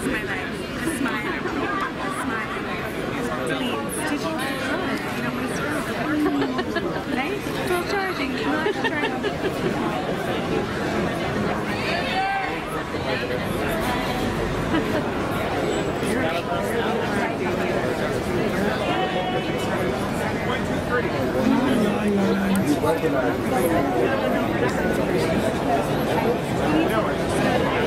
my life. Just smile. Smile. Please. You don't want to screw up. Right? Full charging. Not charging. You recognize